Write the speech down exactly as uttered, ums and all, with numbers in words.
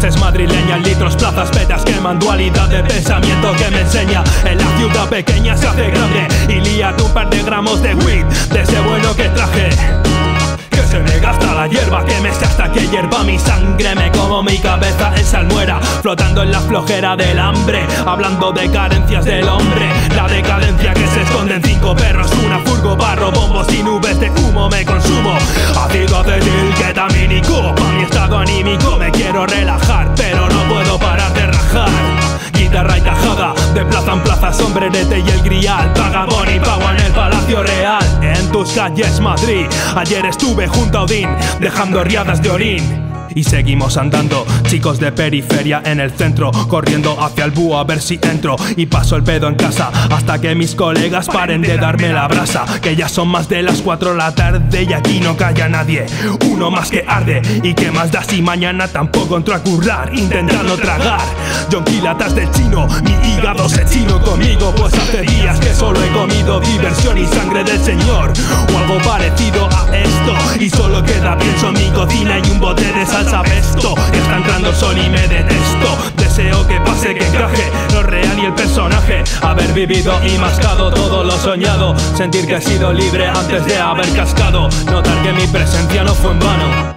clases madrileñas, litros, plazas, petas queman, dualidad de pensamiento que me enseña. En la ciudad pequeña se hace grande y líate un par de gramos de weed, de ese bueno que traje. Que se me gasta la hierba, que me sé hasta que hierva mi sangre. Me como mi cabeza en salmuera, flotando en la flojera del hambre, hablando de carencias del hombre. La decadencia que se esconde en cinco perros, una furgo, barro, bombos y nubes de humo. Me consumo ácido acetil ketamínico, pa' mi estado anímico. Me quiero relajar, pero no puedo parar de rajar. Guitarra y tajada, de plaza en plaza, sombrerete y el grial. Vagabón y pago en el Palacio Real. En tus calles, Madrid, ayer estuve junto a Odín, dejando riadas de orín. Y seguimos andando, chicos de periferia en el centro, corriendo hacia el búho a ver si entro. Y paso el pedo en casa hasta que mis colegas paren de darme la brasa. Que ya son más de las cuatro de la tarde y aquí no calla nadie. Uno más que arde, y qué más da si mañana tampoco entro a currar, intentando tragar yonquilatas del chino. Mi hígado se chino conmigo, pues hace días que solo he comido diversión y sangre del señor, o algo parecido a esto. Y solo queda pienso en mi cocina y un bote de salsa pesto. Está entrando el sol y me detesto. Deseo que pase, que encaje lo real y el personaje. Haber vivido y mascado todo lo soñado. Sentir que he sido libre antes de haber cascado. Notar que mi presencia no fue en vano.